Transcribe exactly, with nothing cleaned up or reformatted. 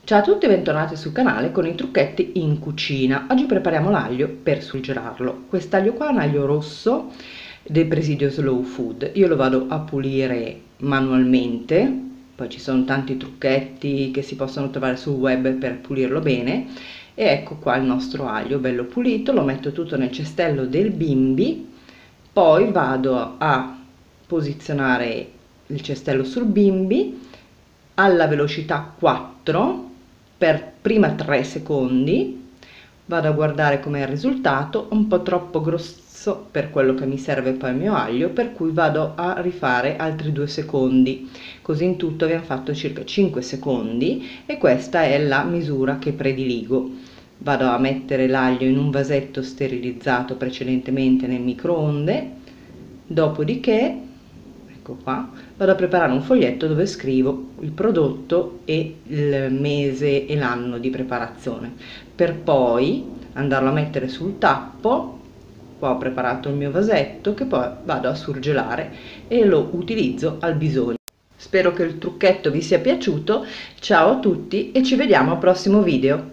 Ciao a tutti e bentornati sul canale con i trucchetti in cucina. Oggi prepariamo l'aglio per surgelarlo. Quest'aglio qua è un aglio rosso del Presidio Slow Food. Io lo vado a pulire manualmente, poi ci sono tanti trucchetti che si possono trovare sul web per pulirlo bene. E ecco qua il nostro aglio bello pulito, lo metto tutto nel cestello del bimbi, poi vado a posizionare il cestello sul bimbi alla velocità quattro per prima tre secondi, vado a guardare com'è il risultato, un po' troppo grosso per quello che mi serve poi il mio aglio, per cui vado a rifare altri due secondi, così in tutto abbiamo fatto circa cinque secondi e questa è la misura che prediligo. Vado a mettere l'aglio in un vasetto sterilizzato precedentemente nel microonde, dopodiché ecco qua, vado a preparare un foglietto dove scrivo il prodotto e il mese e l'anno di preparazione, per poi andarlo a mettere sul tappo. Qua ho preparato il mio vasetto che poi vado a surgelare e lo utilizzo al bisogno. Spero che il trucchetto vi sia piaciuto, ciao a tutti e ci vediamo al prossimo video.